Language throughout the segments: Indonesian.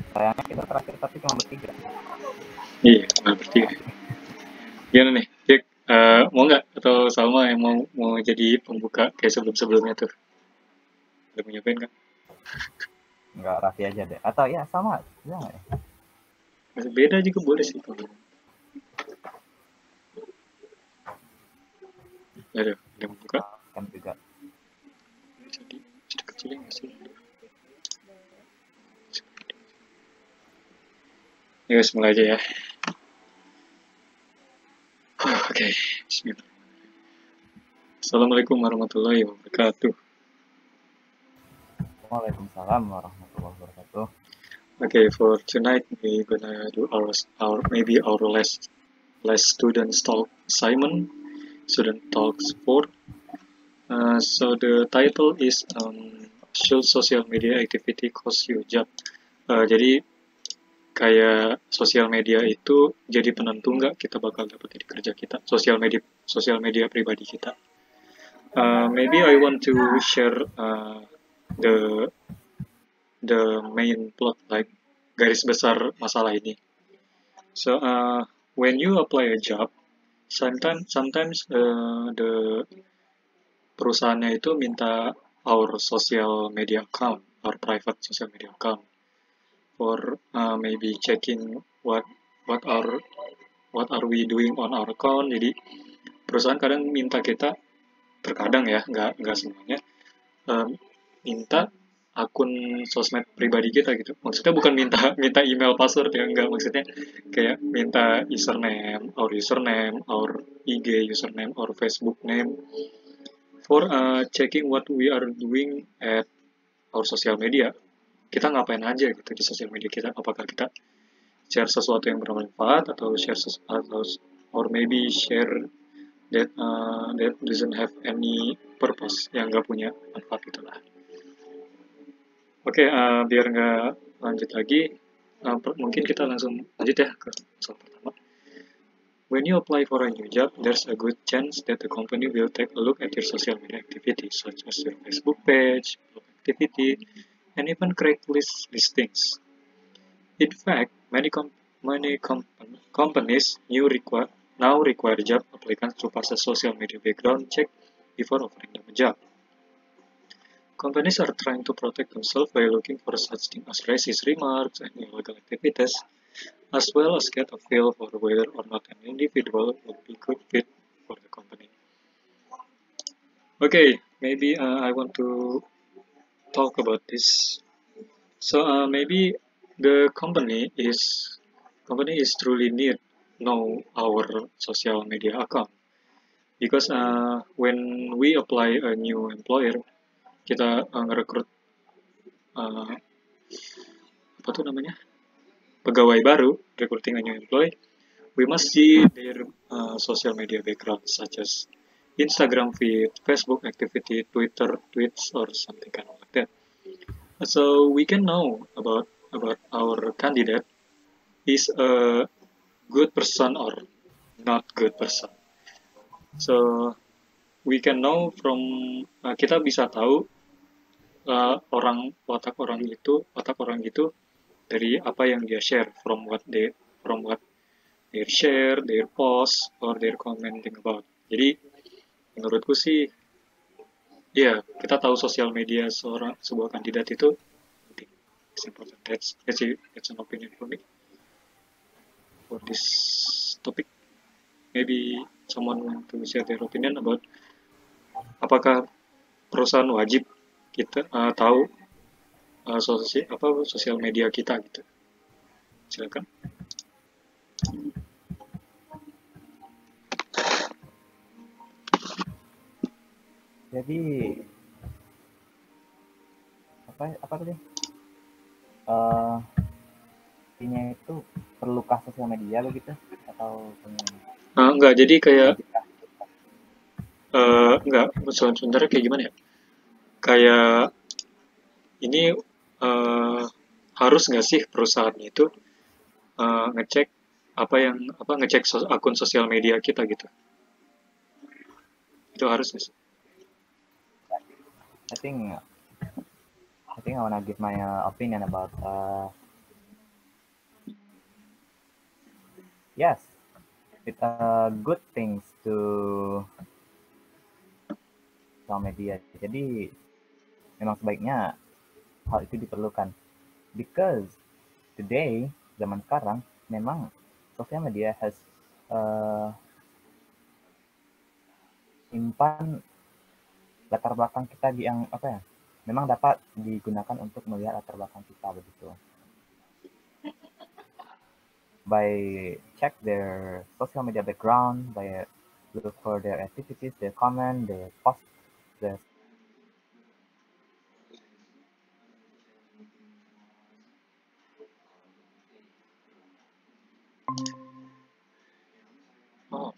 Sayangnya kita terakhir tapi cuma bertiga. Iya, cuma bertiga. Gimana nih, Jack? Mau nggak? Atau Salma yang mau jadi pembuka kayak sebelum-sebelumnya tuh? Udah mau nyobain kan? Enggak, Raffi aja deh. Atau ya sama, ya nggak ya? Masih beda juga boleh sih. Ya udah, yang membuka. Kan juga. Jadi, sedikit kecilnya nggak sih? Ya, mulai aja ya. Oke, bismillah. Assalamualaikum warahmatullahi wabarakatuh. Waalaikumsalam warahmatullahi wabarakatuh. Okay, for tonight we're gonna do our maybe our last student talk assignment, student talks 4. So the title is should social media activity cost you job? Jadi kayak sosial media itu jadi penentu nggak kita bakal dapat di kerja kita, sosial media pribadi kita. Maybe I want to share the the main plot, like garis besar masalah ini. So when you apply a job, sometimes the perusahaannya itu minta our social media account, our private social media account for maybe checking what are what are we doing on our account. Jadi perusahaan kadang minta kita, terkadang ya, nggak semuanya, minta akun sosmed pribadi kita gitu. Maksudnya bukan minta email password ya, enggak, maksudnya kayak minta username, our IG username, our Facebook name for checking what we are doing at our social media. Kita ngapain aja gitu di sosial media kita, apakah kita share sesuatu yang bermanfaat atau or maybe share that doesn't have any purpose, yang nggak punya manfaat gitulah. Oke, biar nggak lanjut lagi, mungkin kita langsung lanjut ya ke soal pertama. When you apply for a new job, there's a good chance that the company will take a look at your social media activities, such as your Facebook page, blog activity, and even Craigslist listings. In fact, companies now require job applicants to pass a social media background check before offering them a job. Companies are trying to protect themselves by looking for such things as racist remarks and illegal activities, as well as get a feel for whether or not an individual would be good fit for the company. Okay, maybe I want to talk about this. So maybe the company is truly know our social media account, because when we apply a new employer, kita ngerekrut apa tuh namanya, pegawai baru, recruiting a new employee, we must see their social media background, such as Instagram feed, Facebook activity, Twitter tweets, or something kind of like that. So we can know about our candidate is a good person or not good person. So we can know from kita bisa tahu watak orang itu dari apa yang dia share, from what they share, their post, or their commenting about. Jadi menurutku sih, ya, kita tahu sosial media sebuah kandidat itu penting. It's important. That's an opinion for me for this topic. Maybe someone want to share their opinion about apakah perusahaan wajib kita tahu sosial media kita gitu. Silakan. Jadi apa tadi? Intinya itu perlukah sosial media begitu atau Enggak, jadi kayak enggak, sebenarnya kayak gimana ya? Kayak ini harus nggak sih perusahaan itu ngecek ngecek akun sosial media kita gitu? Itu harus nggak sih? I think I wanna give my opinion about yes, it's a good things to sosial media. Jadi memang sebaiknya hal itu diperlukan. Because today, zaman sekarang, memang sosial media has simpan latar belakang kita di yang apa ya? Memang dapat digunakan untuk melihat latar belakang kita begitu. By check their social media background, by look for their activities, their comment, their post, their Oh,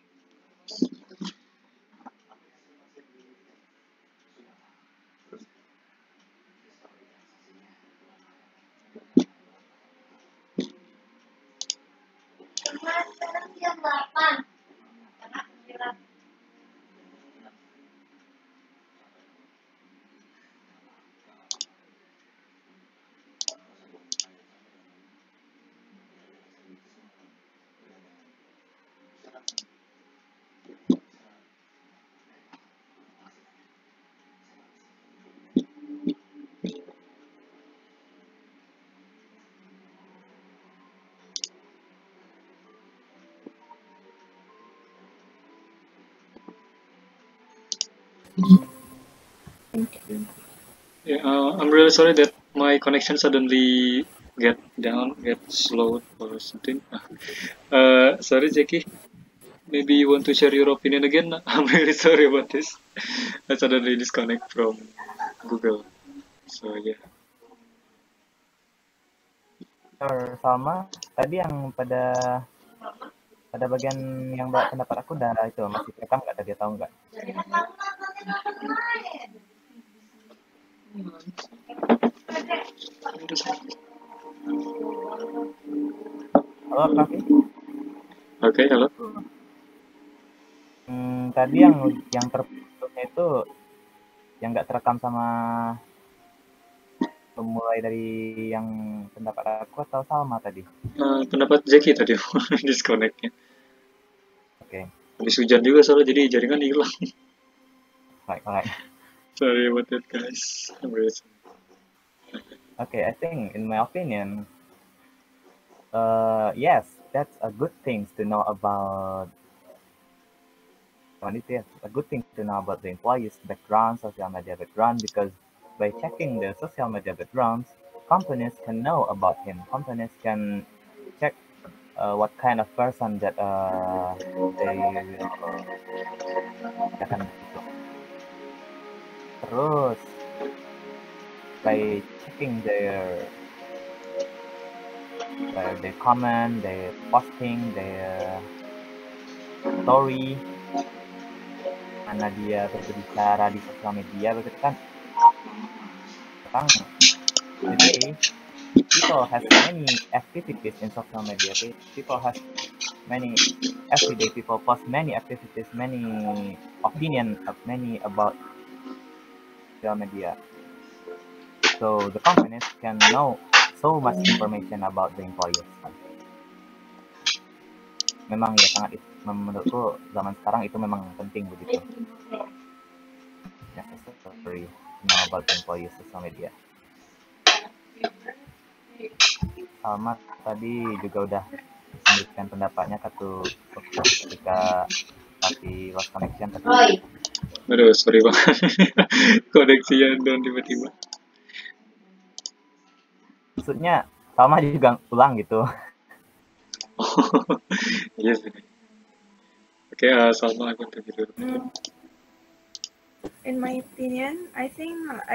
Thank you. yeah, I'm really sorry that my connection suddenly get slowed or something. Sorry, Jackie. Maybe you want to share your opinion again? I'm really sorry about this. I suddenly disconnect from Google. So yeah. Salma, tadi yang pada bagian yang pendapat aku udah itu masih rekam nggak tadi, tahu nggak? Halo Raffi. Oke, halo. Tadi yang terputusnya itu yang nggak terekam sama mulai dari yang pendapat aku atau Salma tadi? Pendapat Jackie tadi disconnectnya. Oke. Habis hujan juga soalnya jadi jaringan hilang. Right. Sorry about that, guys. I'm really sorry. Okay, I think in my opinion, yes, that's a good thing to know about. It's a good thing to know about the employees' background, social media background, because by checking the social media backgrounds, companies can know about him. Companies can check what kind of person that they will akan gitu. Terus by checking their comment, their posting, their story, mana dia berbicara di sosial media begitu kan. Sekarang today people have many activities in social media. People have many everyday people post many activities, many opinion of many about social media. So the companies can know so much information about the employees. Memang ya sangat, menurutku zaman sekarang itu memang penting begitu. Necessary to know about the employees social media. Sama tadi juga udah memberikan pendapatnya ketika tapi lost connection tadi. Aduh, sorry banget. Koneksinya down tiba-tiba. Maksudnya sama juga ulang gitu. Yes. Okay, Salma, aku interview dulu. In my opinion, I think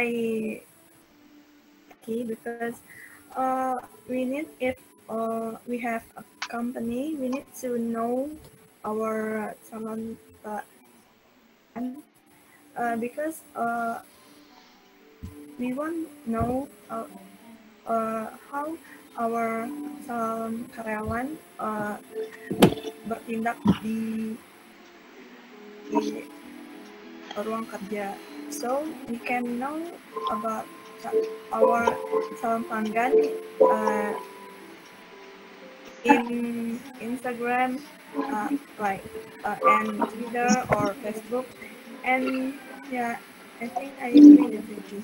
because we need, if we have a company, we need to know our talent, because we want to know how our karyawan bertindak di ruang kerja, so we can know about our calon pelanggan in Instagram, like and Twitter or Facebook, and yeah, I think I agree with you.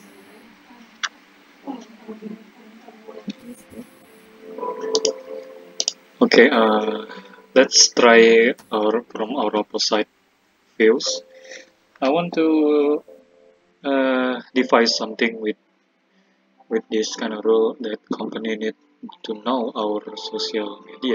Okay, let's try from our opposite views. I want to devise something with this kind of rule that company need to know our social media.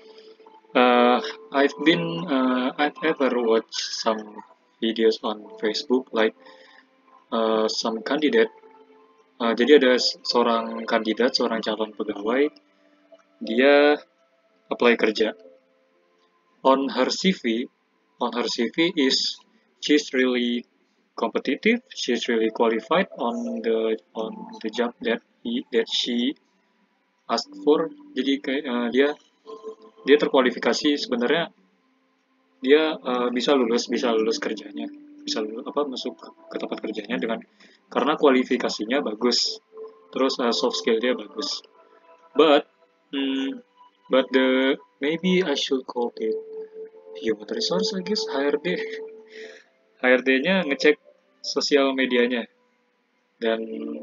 I've ever watched some videos on Facebook like some candidate. Jadi ada seorang kandidat, seorang calon pegawai, dia apply kerja. On her CV is she's really competitive, she's really qualified on the job that she asked for. Jadi kayak dia terkualifikasi, sebenarnya dia bisa lulus kerjanya, bisa masuk ke tempat kerjanya karena kualifikasinya bagus, terus soft skill dia bagus. But maybe I should call it human resource, I guess, HRD-nya ngecek sosial medianya dan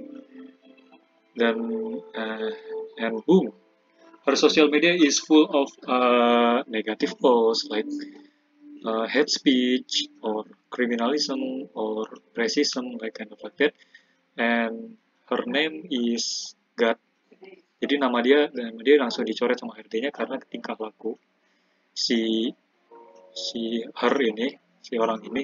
and boom, her social media is full of negative posts like hate speech or criminalism or racism, like kind of like that. And her name is God. Jadi nama dia langsung dicoret sama HRD-nya karena tingkah laku si orang ini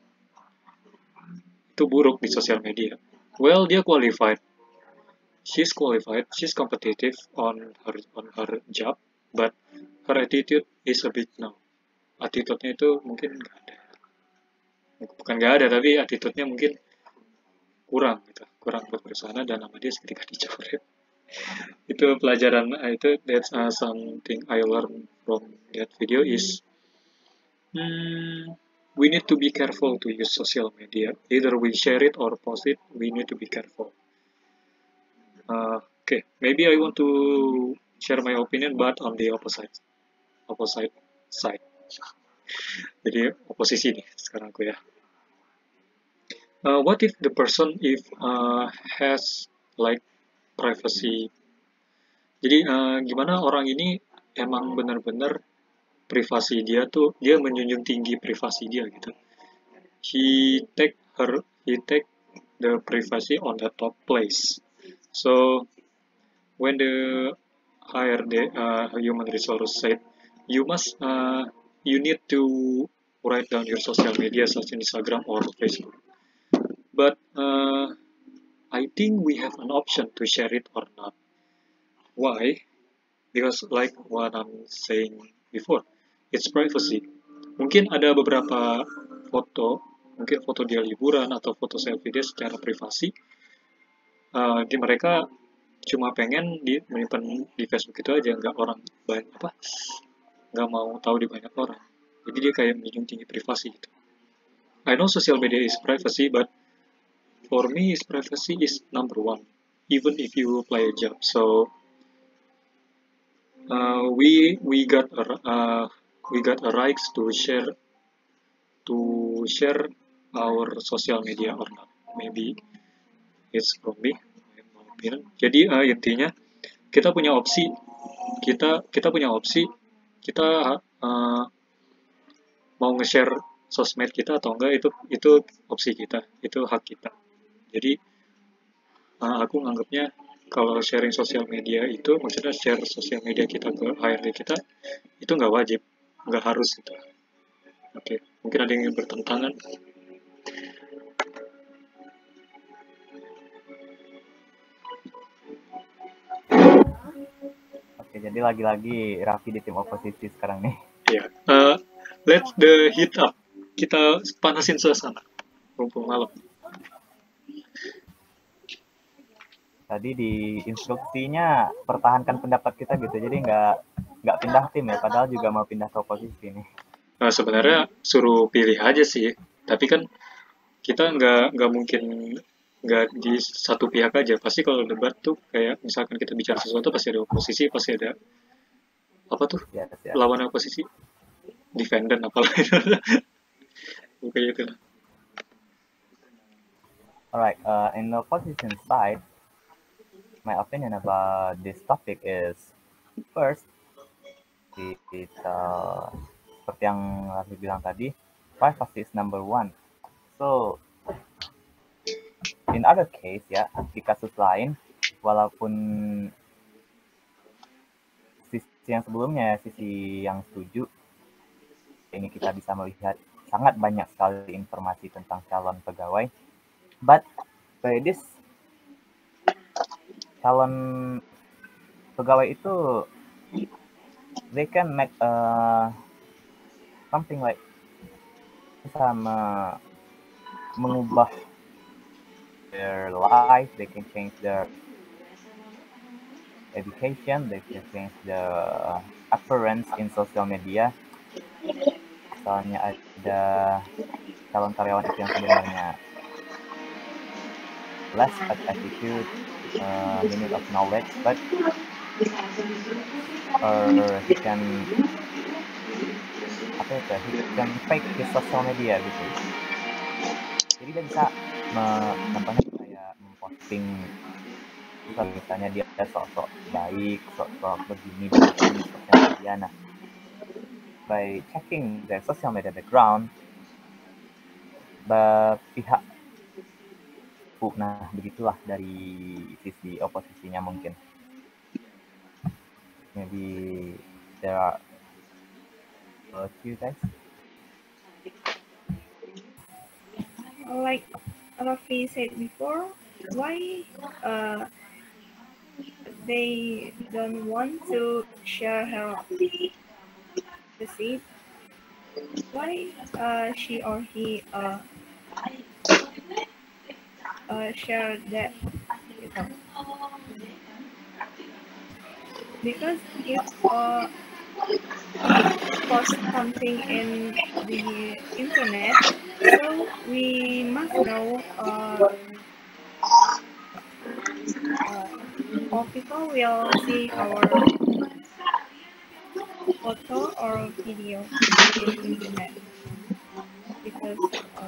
itu buruk di sosial media. Well, dia qualified. She's competitive on her job, but her attitude is a bit no. Attitude-nya itu mungkin nggak ada. Bukan nggak ada, tapi attitude-nya mungkin kurang buat bersana, dan nama dia seketika dicoret. Itu pelajaran, that's something I learned from that video is we need to be careful to use social media. Either we share it or post it, we need to be careful. Okay, maybe I want to share my opinion, but on the opposite side. Jadi oposisi nih sekarang aku ya. What if the person has like privacy? Jadi gimana orang ini emang benar-benar privasi dia menjunjung tinggi privasi dia gitu. He take the privacy on the top place. So when the HRD human resource said you need to write down your social media such as Instagram or Facebook, but I think we have an option to share it or not. Why? Because like what I'm saying before, it's privacy. Mungkin ada beberapa foto, mungkin foto dia liburan atau foto selfie dia secara privasi, di mereka cuma pengen menyimpan di Facebook itu aja, nggak mau tahu di banyak orang. Jadi dia kayak menjunjung tinggi privasi gitu. I know social media is privacy, but for me, privacy is number one, even if you apply a job. So we got a rights to share our social media or not. Maybe it's from me, my opinion. Jadi intinya kita punya opsi, kita mau nge-share sosmed kita atau enggak, itu opsi kita, itu hak kita. Jadi aku nganggapnya kalau sharing sosial media itu, maksudnya share sosial media kita ke HRD kita, itu nggak wajib, nggak harus gitu. Oke, mungkin ada yang ingin bertentangan. Oke, jadi lagi-lagi Raffi di tim oposisi sekarang nih. Ya, let's the heat up. Kita panasin suasana. Mumpung malam. Tadi di instruksinya pertahankan pendapat kita gitu, jadi nggak pindah tim ya, padahal juga mau pindah ke oposisi nih. Nah, sebenarnya suruh pilih aja sih, tapi kan kita nggak mungkin nggak di satu pihak aja. Pasti kalau debat tuh kayak misalkan kita bicara sesuatu pasti ada oposisi, pasti ada apa tuh Yes, yes. lawan oposisi, defendant apalah itu. Bukan itu lah. Alright, in the opposition side, my opinion about this topic is first, kita seperti yang Raffi bilang tadi, privacy is number one. So, in other case ya, di kasus lain, walaupun sisi yang sebelumnya, sisi yang setuju, ini kita bisa melihat sangat banyak sekali informasi tentang calon pegawai. But by this, calon pegawai itu they can make something like bisa mengubah their life, they can change their education, they can change their appearance in social media. Misalnya ada calon karyawan itu yang sebenarnya less attitude, limit of knowledge, but he can fake his social media gitu. Jadi dia bisa contohnya kayak memposting misalnya dia sok-sok baik, sok-sok begini di sosial media. Nah, by checking their social media background, pihak nah begitulah dari sisi oposisinya mungkin. Maybe there are you guys. Like Rafi said before, why they don't want to share her receipt? Why she or he share that? Gitu. Because if post something in the internet, so we must know all people will see our photo or video in internet, because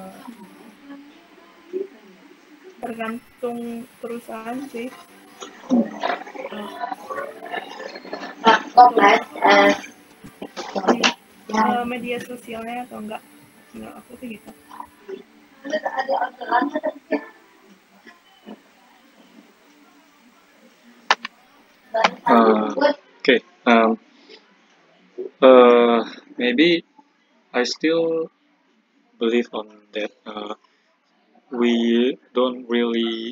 tergantung perusahaan sih. Media sosialnya atau enggak, menurut aku tuh gitu. Okay. Maybe I still believe on that. We don't really.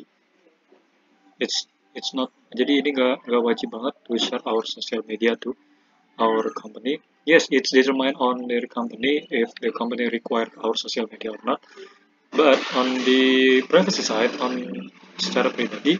It's not. Jadi ini nggak wajib banget to share our social media to our company. Yes, it's determined on their company if the company require our social media or not. But on the privacy side, on secara pribadi,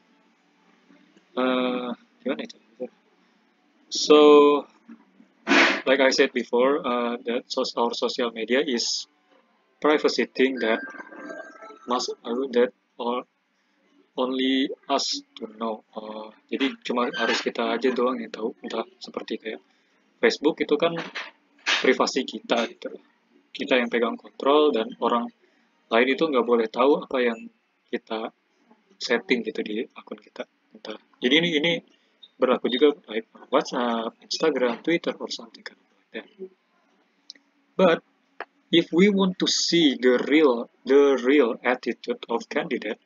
gimana itu? So, like I said before, that our social media is privacy thing that that only us to know. Jadi cuma harus kita aja doang yang tahu. Entah seperti kayak Facebook itu kan privasi kita gitu. Kita yang pegang kontrol dan orang lain itu nggak boleh tahu apa yang kita setting gitu di akun kita. Entah. Jadi ini berlaku juga like WhatsApp, Instagram, Twitter, or something kind of like that. But if we want to see the real attitude of candidate,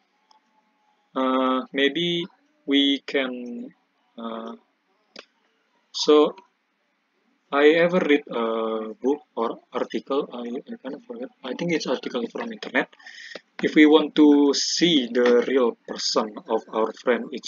maybe we can. So I ever read a book or article. I kind of forget. I think it's article from internet. If we want to see the real person of our friend, it's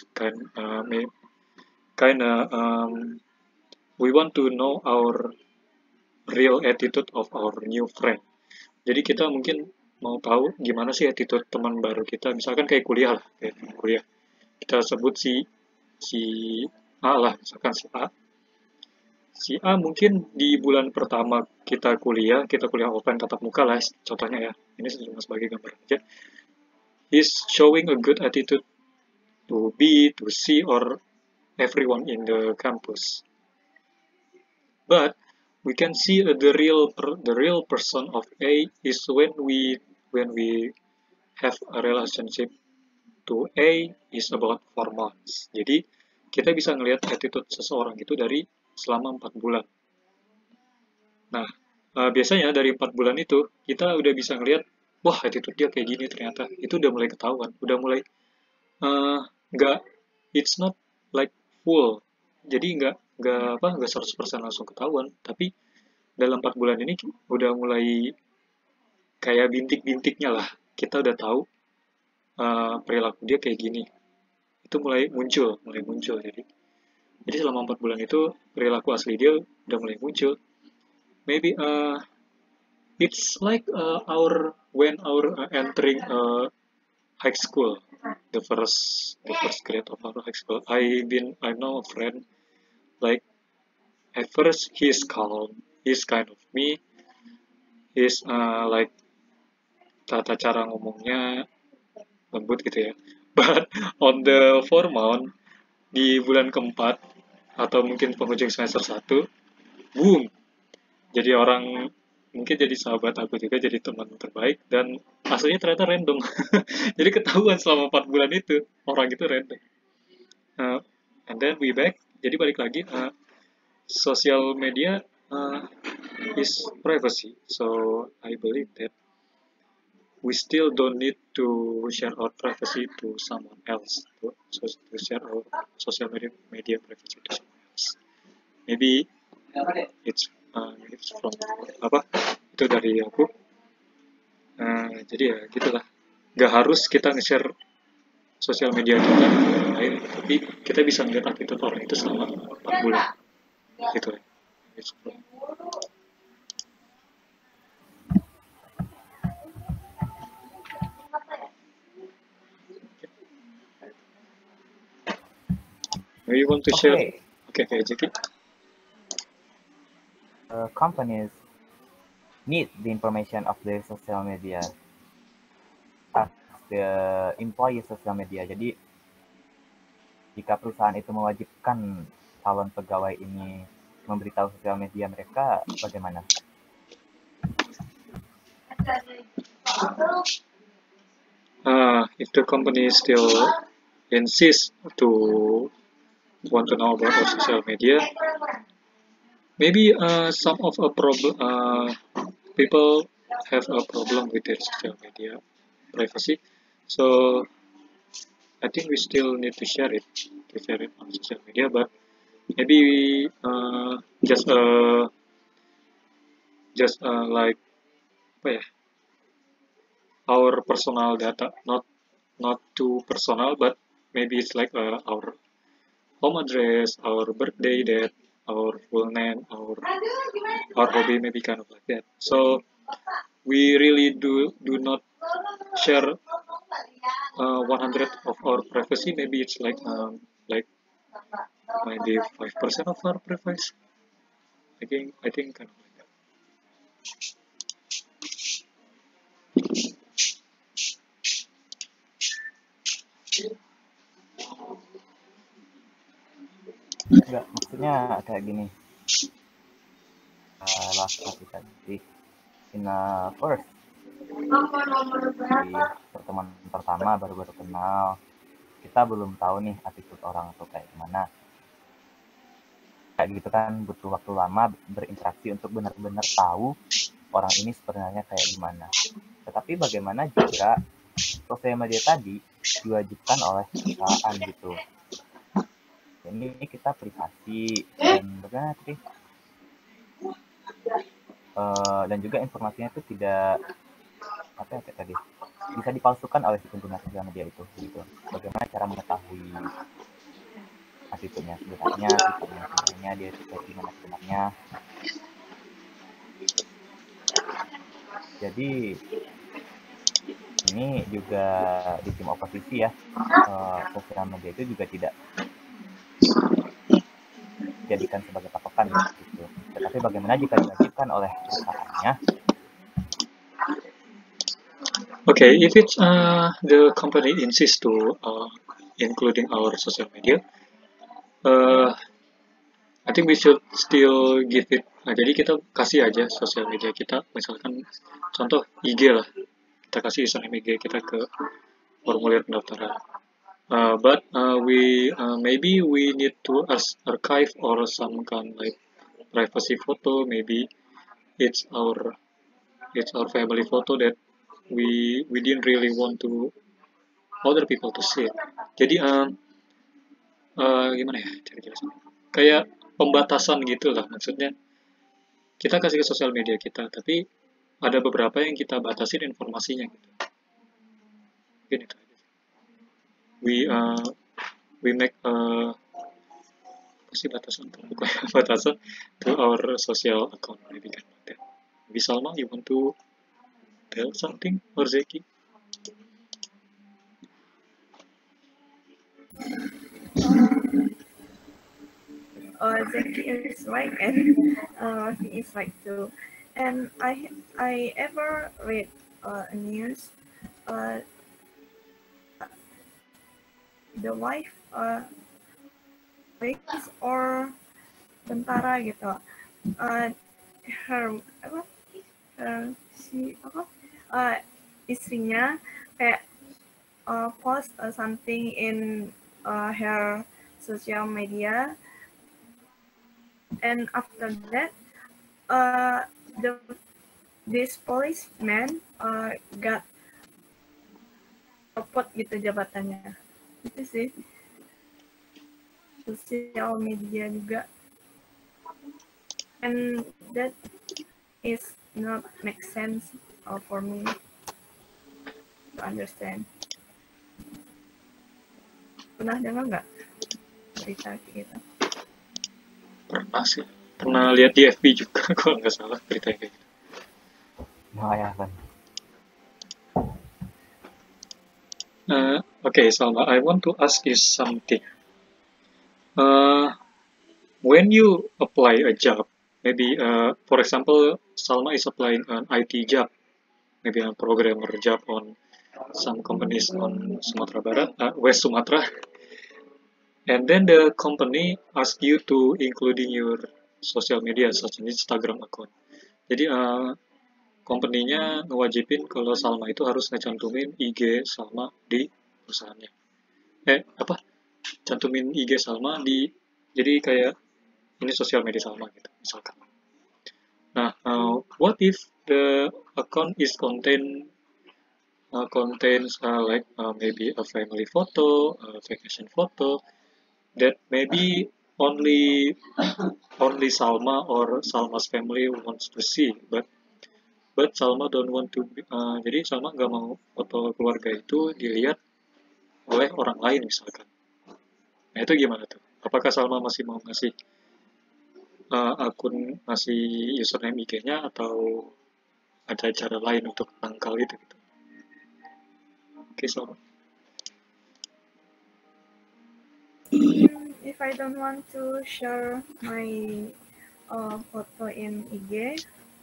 we want to know our real attitude of our new friend. Jadi kita mungkin mau tahu gimana sih attitude teman baru kita. Misalkan kayak kuliah lah, kayak kuliah. Kita sebut si A lah, misalkan si A. Si A mungkin di bulan pertama kita kuliah offline tatap muka lah, contohnya ya. Ini cuma sebagai gambar aja. He's showing a good attitude to B, to C, or everyone in the campus. But we can see the real person of A is when we have a relationship to A is about 4 months. Jadi kita bisa ngelihat attitude seseorang itu dari selama 4 bulan. Nah, biasanya dari 4 bulan itu kita udah bisa ngelihat, wah attitude dia kayak gini ternyata. Itu udah mulai ketahuan, udah mulai nggak, it's not like full. Jadi nggak 100% langsung ketahuan, tapi dalam 4 bulan ini udah mulai kayak bintik-bintiknya lah. Kita udah tahu perilaku dia kayak gini. Itu mulai muncul. Jadi selama 4 bulan itu perilaku asli dia udah mulai muncul. Maybe it's like when our entering high school, the first grade of our high school. I know a friend, like at first he's calm, he's kind of me, he's like tata cara ngomongnya lembut gitu ya. But on the 4 month, di bulan keempat atau mungkin penghujung semester 1, boom, jadi orang, mungkin jadi sahabat aku juga, jadi teman terbaik, dan aslinya ternyata random. Jadi ketahuan selama 4 bulan itu orang itu random. And then we back, jadi balik lagi, social media is privacy, so I believe that we still don't need to share our privacy to someone else, to share our social media privacy to someone else. Maybe it's from itu dari aku. Jadi ya gitulah, nggak harus kita nge-share sosial media kita ke orang lain, tapi kita bisa ngeliat attitude orang itu selama 4 bulan gitu ya. Maybe you want to share? Okay, Jackie. Companies need the information of their social media as the employee social media. Jadi jika perusahaan itu mewajibkan calon pegawai ini memberitahu sosial media mereka, bagaimana? If the company still insists to want to know about our social media, maybe some of a problem, people have a problem with their social media privacy, so I think we still need to share it on social media, but maybe just like apa ya, our personal data, not too personal, but maybe it's like our home address, our birthday date, our full name, our hobby, maybe kind of like that. So we really do not share 100 of our privacy. Maybe it's like maybe 5% of our privacy. I think kind of like that. Enggak, maksudnya kayak gini. Last topic tadi, in first, di pertemuan pertama baru kenal, kita belum tahu nih attitude orang tuh kayak gimana. Kayak gitu kan, butuh waktu lama berinteraksi untuk benar-benar tahu orang ini sebenarnya kayak gimana. Tetapi bagaimana jika sosial media tadi diwajibkan oleh perusahaan gitu? Ini kita privasi dan bagaimana sih? Dan juga informasinya itu tidak bisa dipalsukan oleh si pengguna sosial media itu gitu. Bagaimana cara mengetahui attitude-nya sebenarnya dia itu kayak gimana sebenarnya. Jadi ini juga di tim oposisi ya, sosial media itu juga tidak dijadikan sebagai patokan gitu. Tetapi bagaimana jika diwajibkan oleh perusahaannya? Okay, if it's the company insists to including our social media, I think we should still give it. Nah, jadi kita kasih aja sosial media kita, misalkan contoh IG lah, kita kasih username IG kita ke formulir pendaftaran. But we maybe we need to archive or some kind like privacy photo. Maybe it's our family photo that we didn't really want to other people to see. Jadi gimana ya cara jelasin? Kayak pembatasan gitu lah, maksudnya kita kasih ke sosial media kita, tapi ada beberapa yang kita batasin informasinya gitu. Mungkin itu aja. We make apa sih batasan tuh? Pokoknya batasan to our social account, maybe kan. Maybe Salma, you want to tell something, or Zeki? Zaki is right, and Rafi is right too. And I ever read news. The wife police or tentara gitu. Her apa? Si apa? Istrinya kayak post something in her social media, and after that this policeman got copot gitu jabatannya. Itu sih sosial media juga, and that is not make sense for me to understand. Pernah dengar nggak berita gitu? Pernah sih, pernah lihat di FB juga kalau nggak salah berita kayak gitu. Mengayakan. Okay, Salma, I want to ask you something. When you apply a job, maybe for example, Salma is applying an IT job, maybe a programmer job on some companies on Sumatera Barat, West Sumatra, and then the company ask you to including your social media such as Instagram account. Jadi company-nya ngewajibin kalau Salma itu harus ngecantumin IG Salma di perusahaannya. Cantumin IG Salma di, jadi kayak ini sosial media Salma gitu, misalkan. Nah, what if the account is contains like maybe a family photo, a vacation photo, that maybe only Salma or Salma's family wants to see, but Salma don't want to. Jadi Salma nggak mau foto keluarga itu dilihat oleh orang lain misalkan. Nah itu gimana tuh? Apakah Salma masih mau ngasih akun, ngasih username IG-nya, atau ada cara lain untuk tangkal itu gitu? Oke, Salma. If I don't want to share my photo in IG,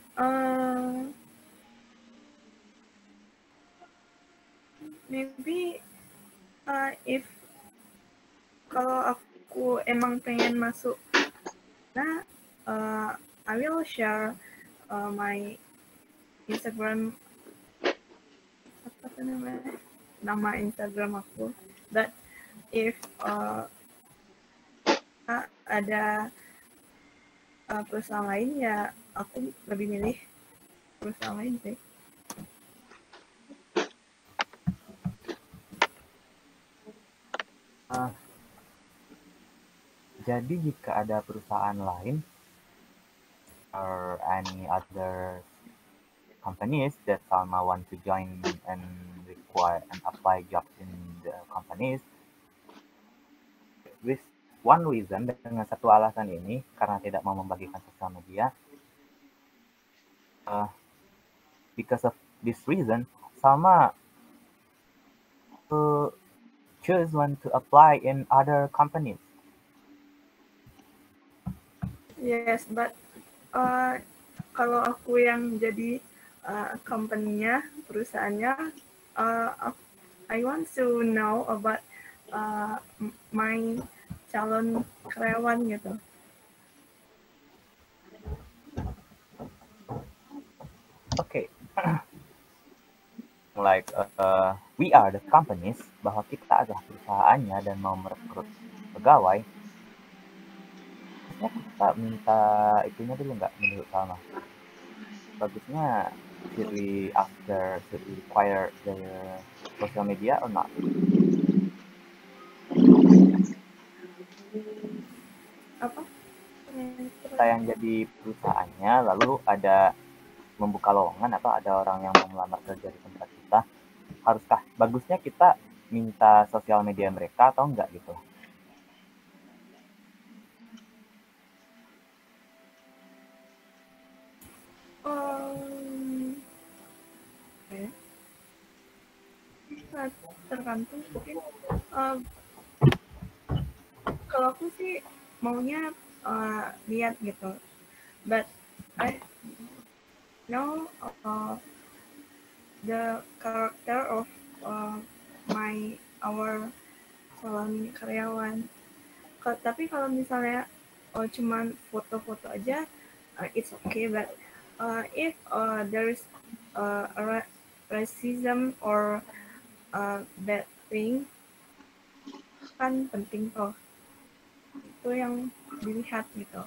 maybe if kalau aku emang pengen masuk, nah I will share my Instagram, apa tuh namanya, nama Instagram aku. But if ada perusahaan lain, ya aku lebih milih perusahaan lain sih. Jadi jika ada perusahaan lain or any other companies that Salma want to join and require and apply jobs in the companies, with one reason, dengan satu alasan ini, karena tidak mau membagikan sosial media, because of this reason, Salma choose one to apply in other companies. Yes, but kalau aku yang jadi company-nya, perusahaannya, I want to know about my calon karyawan gitu. like we are the companies, bahwa kita adalah perusahaannya dan mau merekrut pegawai, harusnya kita minta itunya dulu nggak menurut Salma? Bagusnya should we require the social media or not? Apa? Kita yang jadi perusahaannya, lalu ada membuka lowongan atau ada orang yang mau melamar kerja di tempat kita, haruskah bagusnya kita minta sosial media mereka atau enggak gitu? Okay. Tergantung mungkin. Kalau aku sih maunya lihat gitu, but I know the character of our calon karyawan. Tapi kalau misalnya cuman foto-foto aja, it's okay. But if there is racism or bad thing, kan penting tuh. Itu yang dilihat gitu.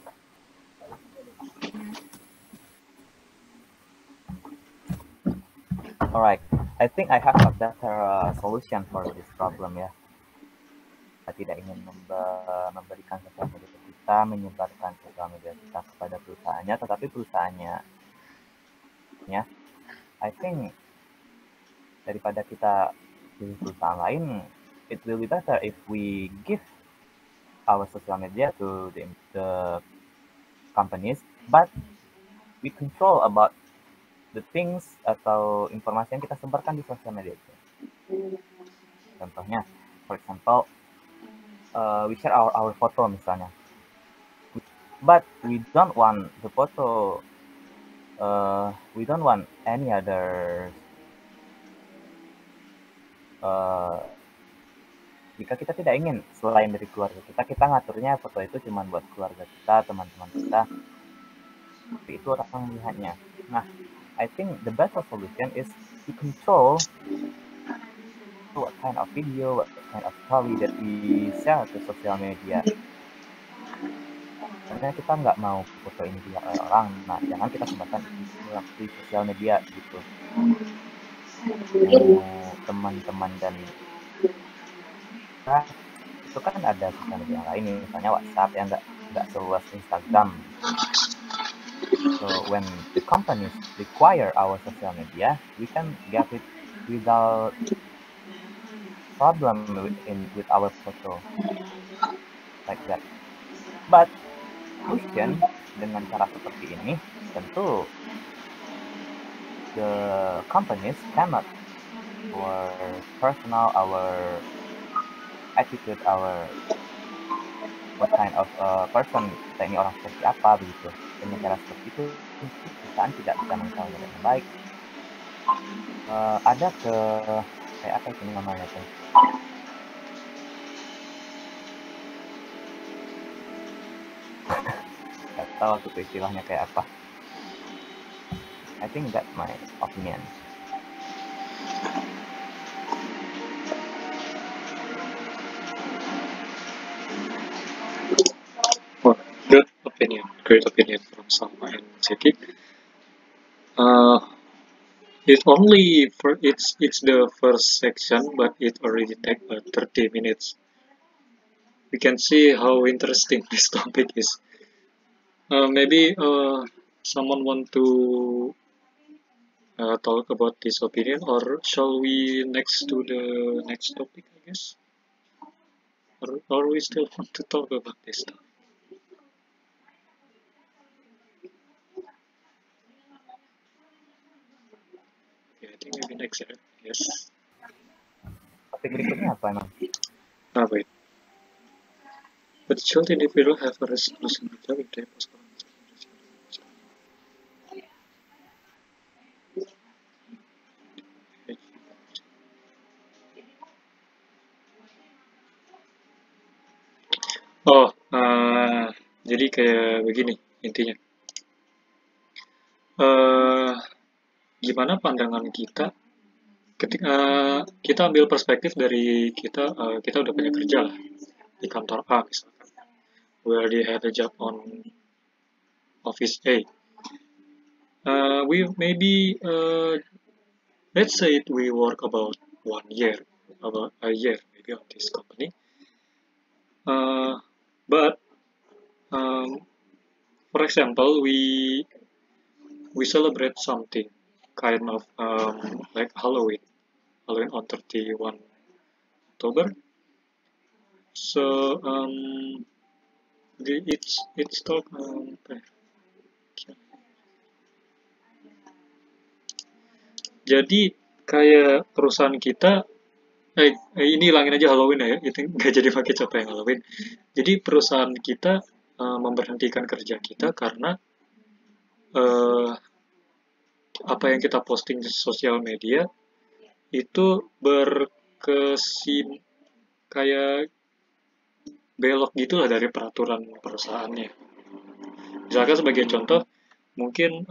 Alright, I think I have a better solution for this problem ya. Kita tidak ingin memberikan sosial media kita, menyebarkan sosial media kita kepada perusahaannya, tetapi perusahaannya, ya, I think daripada kita pilih perusahaan lain, it will be better if we give our social media to the companies, but we control about the things atau informasi yang kita sebarkan di sosial media itu. Contohnya, for example, we share our photo misalnya, but we don't want the photo, we don't want any other. Jika kita tidak ingin selain dari keluarga kita ngaturnya foto itu cuma buat keluarga kita, teman-teman kita, tapi itu orang melihatnya. Nah, I think the better solution is to control what kind of video, what kind of story that we share to social media. Karena kita nggak mau foto ini dilihat oleh orang, nah jangan kita sebarkan di sosial media gitu. Teman-teman dan nah, itu kan ada sosial media yang lain, misalnya WhatsApp yang nggak seluas Instagram. So when the companies require our social media, we can get it without problem with our photo like that. But question dengan cara seperti ini, tentu the companies cannot our personal, our attitude, our what kind of person kita ini orang seperti apa begitu. Dengan cara seperti itu perusahaan tidak bisa mengetahui dengan baik. Ada kayak apa itu namanya tuh? Gak tahu aku tuh istilahnya kayak apa. I think that's my opinion. Great opinion from Salma and Zeki. It's the first section, but it already take 30 minutes. We can see how interesting this topic is. Maybe someone want to talk about this opinion, or shall we next to the next topic, I guess? Or we still want to talk about this topic? I think maybe next year. Yes. Topik berikutnya apa emang? Wait. But should individual have a responsibility if they post on jadi kayak begini intinya. Gimana pandangan kita ketika kita ambil perspektif dari kita udah punya kerja lah di kantor A misalkan, we already have a job on office A. We maybe let's say we work about 1 year, about a year maybe on this company. But for example, we celebrate something kind of like Halloween on 31 October. So it's called jadi kayak perusahaan kita ini hilangin aja Halloween ya, itu nggak jadi pakai cap yang Halloween. Jadi perusahaan kita memberhentikan kerja kita karena apa yang kita posting di sosial media itu kayak belok gitulah dari peraturan perusahaannya. Misalkan sebagai contoh, mungkin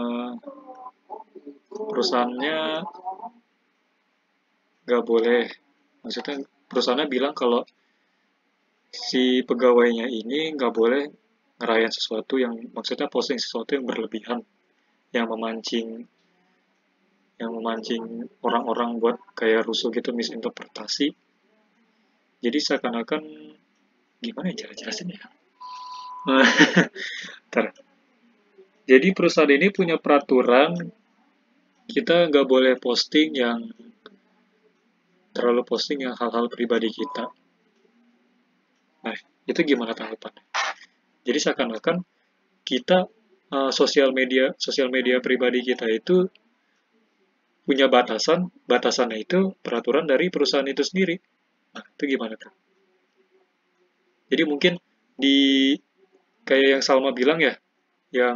perusahaannya nggak boleh, maksudnya perusahaannya bilang kalau si pegawainya ini nggak boleh ngerayain sesuatu yang, maksudnya posting sesuatu yang berlebihan, yang memancing orang-orang buat kayak rusuh gitu, misinterpretasi. Jadi seakan-akan gimana ya cara jelasinnya? Jadi perusahaan ini punya peraturan kita nggak boleh posting yang terlalu posting yang hal-hal pribadi kita. Nah, itu gimana tanggapannya? Jadi seakan-akan kita sosial media pribadi kita itu punya batasannya itu peraturan dari perusahaan itu sendiri. Nah, itu gimana kan? Jadi mungkin di kayak yang Salma bilang ya, yang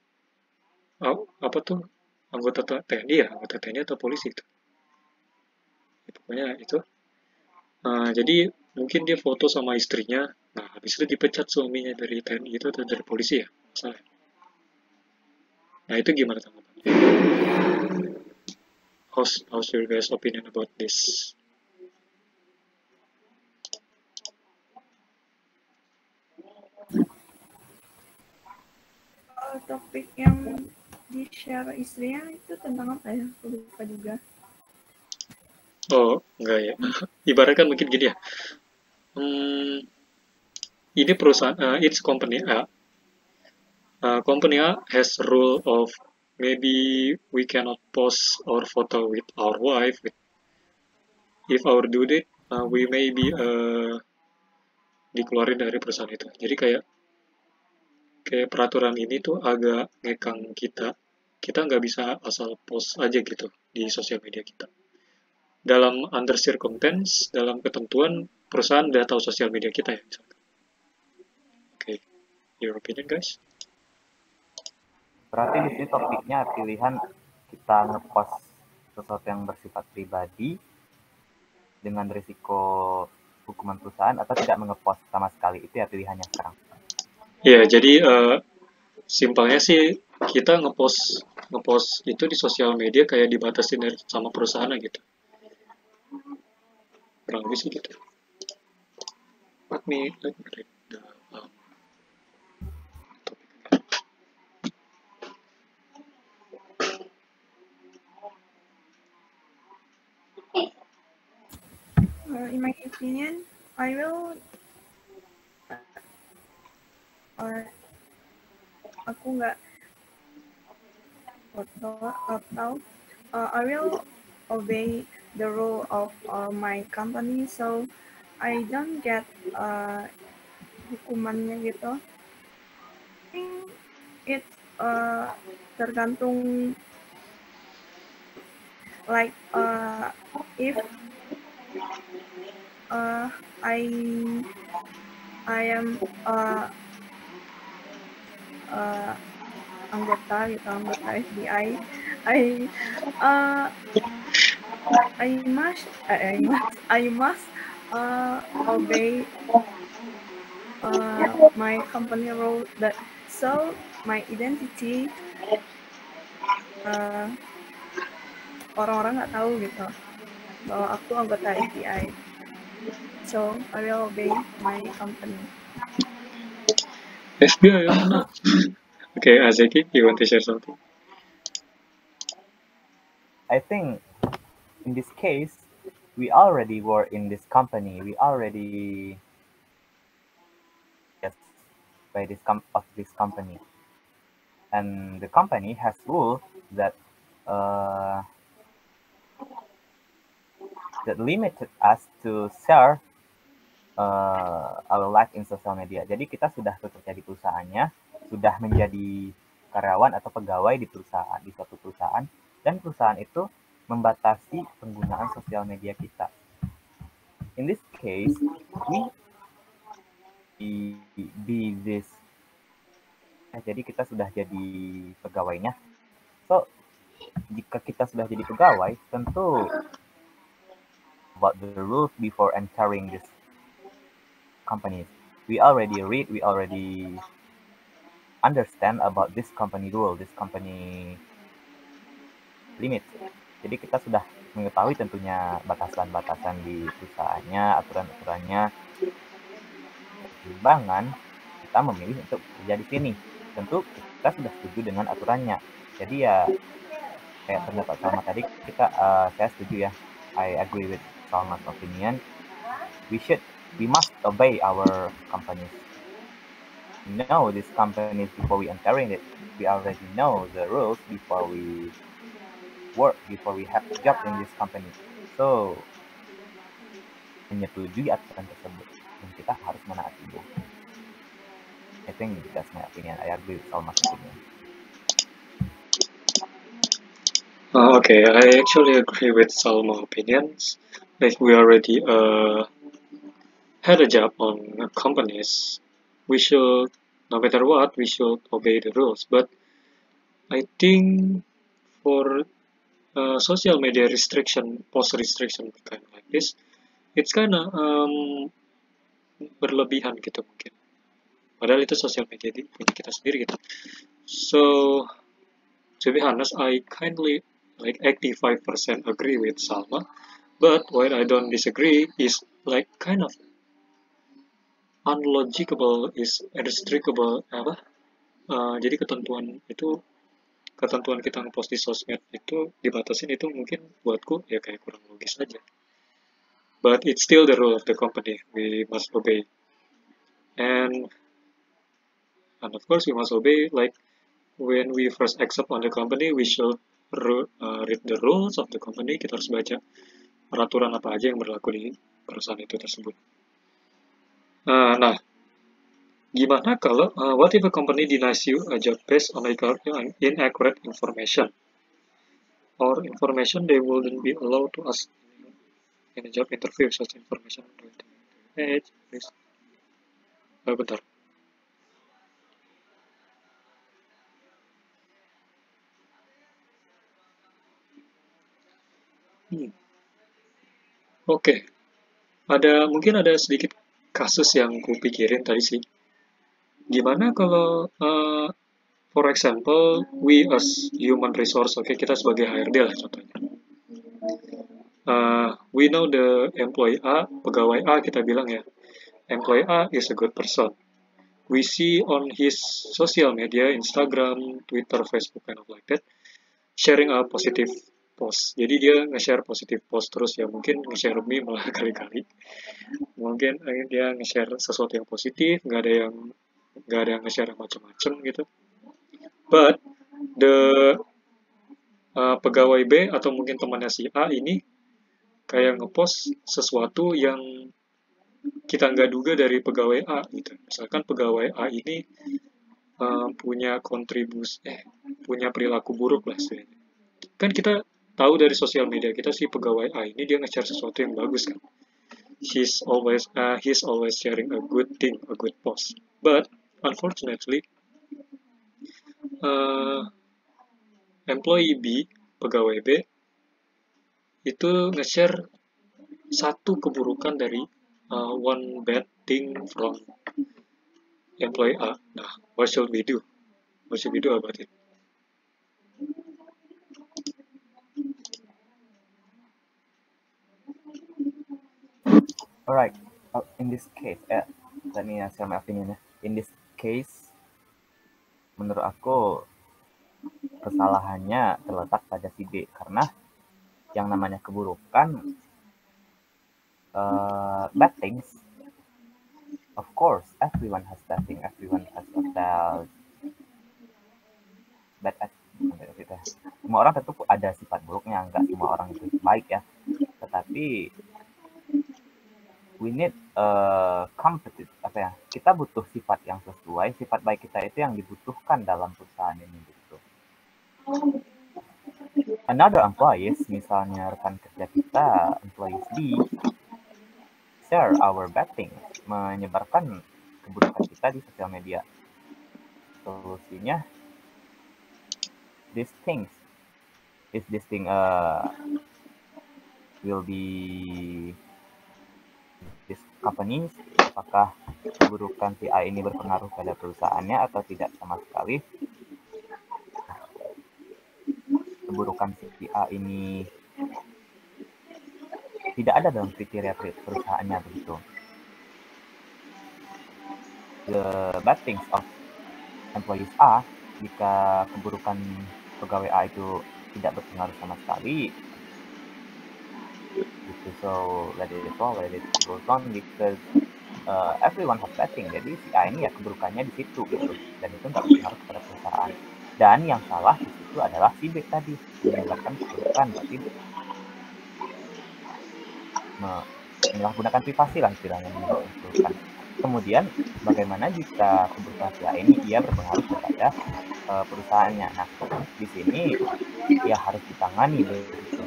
apa tuh anggota TNI atau polisi itu, ya, pokoknya itu. Jadi mungkin dia foto sama istrinya, nah habis itu dipecat suaminya dari TNI itu atau dari polisi ya, masalah. Nah itu gimana tanggapannya? How's your guys' opinion about this? Topik yang di-share istrinya itu tentang apa ya? Aku lupa juga. Oh, enggak ya. Ibaratkan mungkin gini ya. Ini perusahaan, it's company A. Company A has rule of maybe we cannot post our photo with our wife. If our do that, we may be dikeluarin dari perusahaan itu. Jadi kayak peraturan ini tuh agak ngekang kita. Kita nggak bisa asal post aja gitu di sosial media kita. Dalam under circumstance, dalam ketentuan perusahaan udah tahu sosial media kita ya misalkan. Oke, your opinion guys? Berarti di sini topiknya pilihan kita ngepost sesuatu yang bersifat pribadi dengan risiko hukuman perusahaan atau tidak mengepost sama sekali, itu ya pilihannya sekarang. Ya, jadi simpelnya sih kita ngepost itu di sosial media kayak dibatasin sama perusahaan gitu. Kurang lebih sih gitu. Let me read the In my opinion, I will aku nggak atau I will obey the rule of my company, so I don't get hukumannya gitu. I think it's tergantung, like if I am anggota FBI, I must obey my company rule, that so my identity orang-orang nggak tahu gitu bahwa aku anggota FBI. So I will obey my company. FBI, no. Okay, Azeki, you want to share something? I think in this case, we already were in this company. We already yes by this company, and the company has rules that uh, that limited us to share our life in social media. Jadi kita sudah bekerja di perusahaannya, sudah menjadi karyawan atau pegawai di perusahaan, di suatu perusahaan, dan perusahaan itu membatasi penggunaan sosial media kita. In this case, we be this. Jadi kita sudah jadi pegawainya. So, jika kita sudah jadi pegawai, tentu about the rules before entering this companies. We already read, we already understand about this company rule, this company limit. Jadi kita sudah mengetahui tentunya batasan-batasan di perusahaannya, aturan-aturannya. Pertimbangan kita memilih untuk bekerja di sini. Tentu kita sudah setuju dengan aturannya. Jadi ya kayak pendapat Salma tadi, saya setuju ya. I agree with Salma's opinion. We must obey our companies. We know these companies before we entering it. We already know the rules before we work, before we have a job in this company. So, menyetujui aturan tersebut dan kita harus menaati itu. I think that's my opinion. I agree with Salma's opinion. Okay, I actually agree with Salma's opinions. Like we already had a job on companies, we should, no matter what, we should obey the rules. But I think for social media restriction, post restriction kind of like this, it's kinda berlebihan gitu mungkin. Padahal itu sosial media punya kita sendiri gitu. So to be honest, I kindly like 85% agree with Salma, but what I don't disagree is like kind of unlogical is restrictable apa? Jadi ketentuan kita ngepost di sosmed itu dibatasin, itu mungkin buatku ya kayak kurang logis aja. But it's still the rule of the company. We must obey. And of course we must obey, like when we first accept on the company, we should read the rules of the company. Kita harus baca peraturan apa aja yang berlaku di perusahaan itu tersebut. Nah, gimana kalau what if a company denies you a job based on inaccurate information or information they wouldn't be allowed to ask in a job interview, such information please. Bentar. Oke. Mungkin ada sedikit kasus yang kupikirin tadi sih. Gimana kalau for example we as human resource, oke, kita sebagai HRD lah contohnya. We know the employee A, pegawai A kita bilang ya, employee A is a good person. We see on his social media, Instagram, Twitter, Facebook, kind of like that, sharing a positive post. Jadi dia nge-share positive post terus ya, mungkin nge-share meme malah kali-kali. Mungkin dia nge-share sesuatu yang positif, nggak ada yang nge-share macam-macam gitu. But the pegawai B atau mungkin temannya si A ini kayak ngepost sesuatu yang kita nggak duga dari pegawai A gitu. Misalkan pegawai A ini punya punya perilaku buruk lah sebenarnya. Kan kita tahu dari sosial media kita si pegawai A ini dia nge-share sesuatu yang bagus kan. He's always sharing a good thing, a good post. But unfortunately, employee B, pegawai B, itu nge-share satu keburukan dari one bad thing from employee A. Nah, what should we do? What should we do about it? Alright, in this case, let me share my opinion ya. In this case, menurut aku kesalahannya terletak pada si B karena yang namanya keburukan, bad things. Of course, everyone has bad thing, everyone has a bad attitude. Semua orang tentu ada sifat buruknya, nggak semua orang itu baik ya. Tetapi we need competitive kita butuh sifat yang sesuai, sifat baik kita itu yang dibutuhkan dalam perusahaan ini gitu. Another employees, misalnya rekan kerja kita, employees B, share our bad things, menyebarkan keburukan kita di sosial media. Solusinya, these things, if this thing will be this companies, apakah keburukan si A ini berpengaruh pada perusahaannya atau tidak sama sekali. Keburukan si A ini tidak ada dalam kriteria perusahaannya begitu. The bad things of employees A, jika keburukan pegawai A itu tidak berpengaruh sama sekali, gitu. So let it goes on because everyone has bad thing. Jadi si A ini ya keburukannya di situ gitu, dan itu nggak berpengaruh pada perusahaan. Dan yang salah di situ adalah si B tadi, menyebarkan keburukan, berarti menyalahgunakan privasi lah istilahnya, menyebarkan. Kemudian bagaimana jika keburukan si A ini ia berpengaruh kepada perusahaannya? Nah, di sini ya harus ditangani begitu.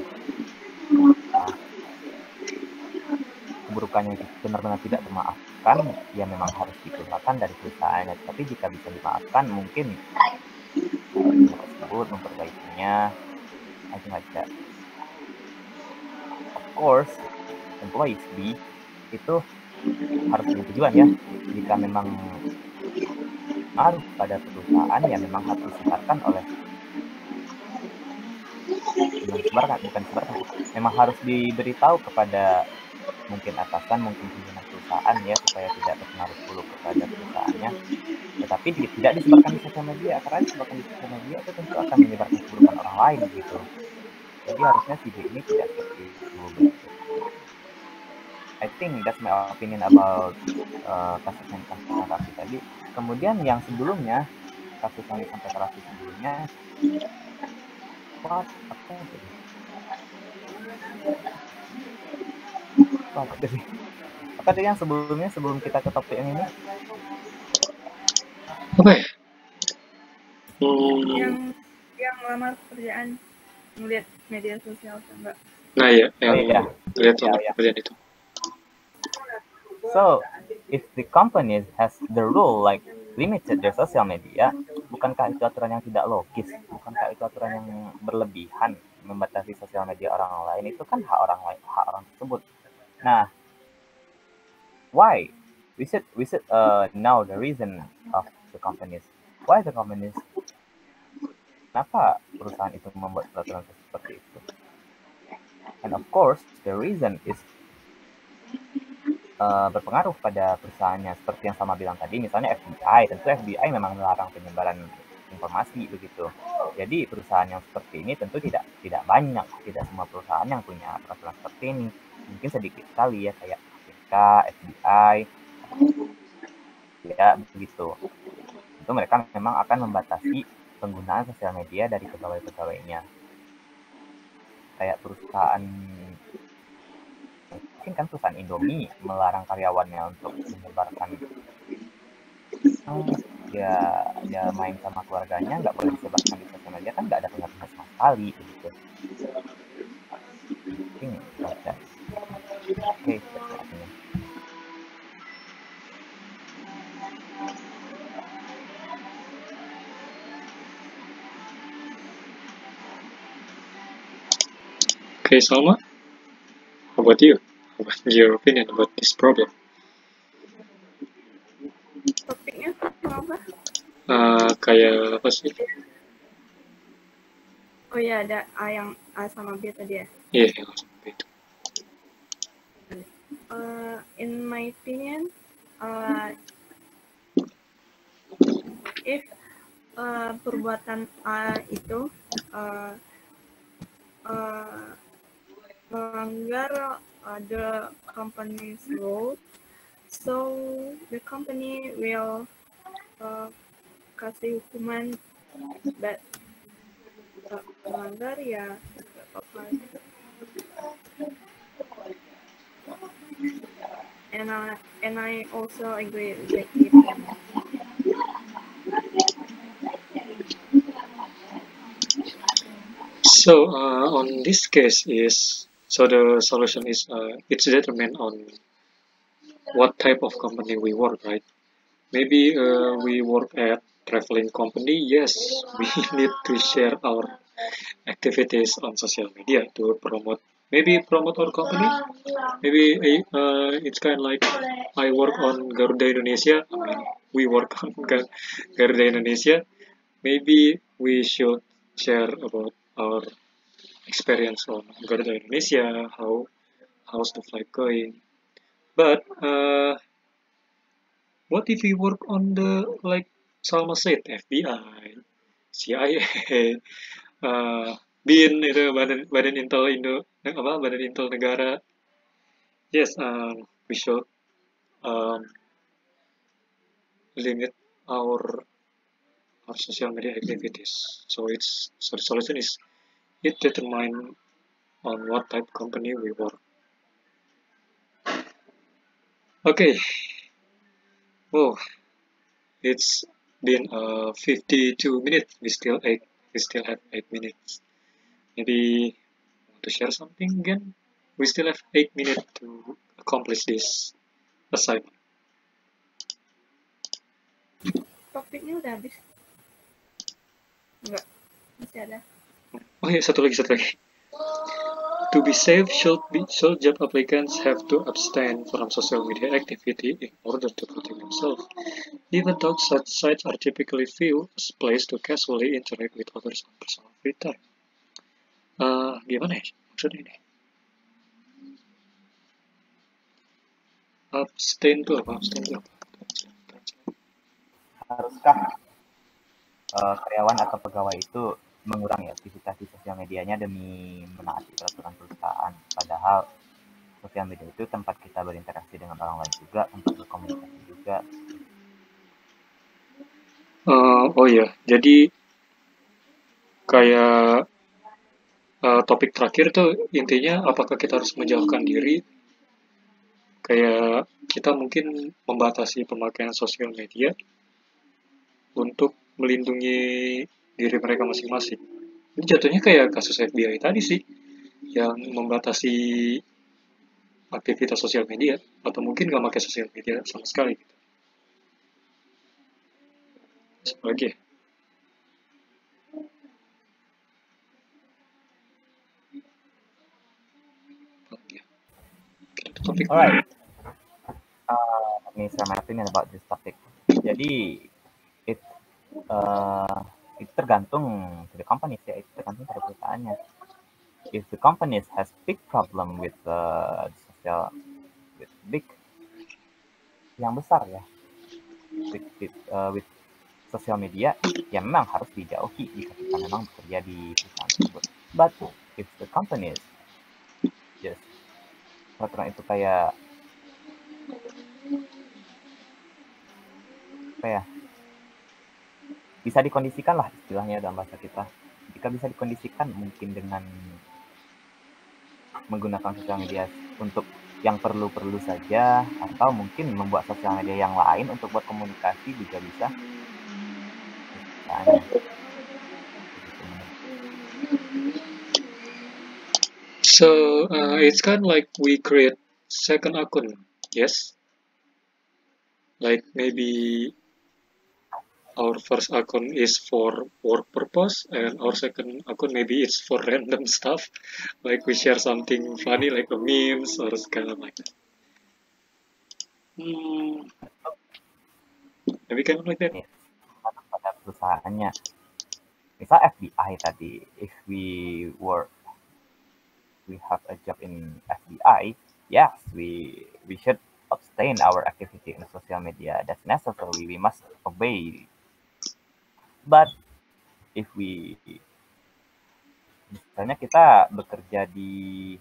Keburukannya benar-benar tidak termaafkan, ya memang harus dikeluarkan dari perusahaannya. Tapi jika bisa dimaafkan, mungkin tersebut memperbaikinya, I think like that. Of course, employees B itu harus punya tujuan ya. Jika memang ngaruh pada perusahaan, ya memang harus disebarkan oleh memang harus diberitahu kepada mungkin atasan, mungkin pimpinan perusahaan ya, supaya tidak berpengaruh buruk kepada perusahaannya. Tetapi tidak disebarkan di sosial media, karena disebarkan di sosial media itu tentu akan menyebarkan keburukan orang lain gitu. Jadi harusnya si B ini tidak seperti itu. I think that's my opinion about kasus yang disampaikan Raffi tadi. Kemudian yang sebelumnya, kasus yang disampaikan Raffi sebelumnya, apa tadi yang sebelumnya, sebelum kita ke topik yang ini? Apa ya? Yang melamar pekerjaan, ngeliat media sosial atau enggak? Nah ya, yang lihat pekerjaan itu. So, if the company has the rule like limited their social media, bukankah itu aturan yang tidak logis? Bukankah itu aturan yang berlebihan, membatasi sosial media orang lain? Itu kan hak orang lain, hak orang tersebut. Nah, why? We should know the reason of the companies. Why the companies? Kenapa perusahaan itu membuat peraturan seperti itu? And of course, the reason is berpengaruh pada perusahaannya, seperti yang sama bilang tadi, misalnya FBI. Tentu FBI memang melarang penyebaran informasi begitu. Jadi perusahaan yang seperti ini tentu tidak banyak, tidak semua perusahaan yang punya peraturan seperti ini. Mungkin sedikit sekali ya, kayak KPK, FBI, ya begitu. Tentu mereka memang akan membatasi penggunaan sosial media dari pegawai-pegawainya. Kayak perusahaan, mungkin kan perusahaan Indomie melarang karyawannya untuk menyebarkan ya main sama keluarganya, nggak boleh disebarkan di sosial media, kan nggak ada pengaruhnya sama sekali begitu. Mungkin baca. Oke, artinya. Okay, Salma, how about you? What's your opinion about this problem? Topiknya apa? Kayak apa sih? Oh ya, ada A sama B tadi ya? Iya, yang sama B itu. in my opinion, if perbuatan itu melanggar the company's rules, so the company will kasih hukuman, but melanggar ya nggak apa-apa. And I also agree with it. So on this case is, so the solution is it's determined on what type of company we work, right? Maybe we work at traveling company. Yes, we need to share our activities on social media to promote, maybe promote our company. Maybe it's kind of like I work on Garuda Indonesia. I mean, we work on Garuda Indonesia. Maybe we should share about our experience on Garuda Indonesia, how's the flight going. But what if we work on the, like Salma said, FBI, CIA, BIN itu Badan Intel Badan Intel Negara. Yes, we should limit our social media activities. So the solution is it determine on what type of company we work. Okay. Oh, it's been 52 minutes. We still have 8 minutes. Maybe want to share something again? We still have 8 minutes to accomplish this assignment. Topiknya udah habis? Enggak, masih ada. Oh ya, satu lagi. To be safe, should job applicants have to abstain from social media activity in order to protect themselves, even though such sites are typically viewed as place to casually interact with others on personal free time. Gimana ya maksudnya ini? Abstain itu apa? Haruskah karyawan atau pegawai itu mengurangi aktivitas di sosial medianya demi menaati peraturan perusahaan? Padahal sosial media itu tempat kita berinteraksi dengan orang lain juga, untuk berkomunikasi juga. Oh ya, jadi kayak topik terakhir tuh intinya apakah kita harus menjauhkan diri, kayak kita mungkin membatasi pemakaian sosial media untuk melindungi diri mereka masing-masing. Ini jatuhnya kayak kasus FBI tadi sih, yang membatasi aktivitas sosial media, atau mungkin nggak pakai sosial media sama sekali. Sebagai Alright. Let me share my opinion about this topic. Jadi itu tergantung dari company ya, itu tergantung dari perusahaannya. If the companies has big problem with big yang besar ya, with social media, ya memang harus dijauhi jika kita memang bekerja di perusahaan tersebut. But if the companies just peraturan itu kayak apa ya, bisa dikondisikan lah istilahnya dalam bahasa kita. Jika bisa dikondisikan mungkin dengan menggunakan sosial media untuk yang perlu-perlu saja, atau mungkin membuat sosial media yang lain untuk buat komunikasi juga bisa. Misalnya. So it's kind of like we create second account, yes? Like maybe our first account is for work purpose, and our second account maybe it's for random stuff, like we share something funny like a memes or kind of like that. Maybe kind of like that. Pada perusahaannya, misal FBI tadi, if we have a job in FBI, yes, we should abstain our activity in social media. That's necessary. We must obey. But if we misalnya kita bekerja di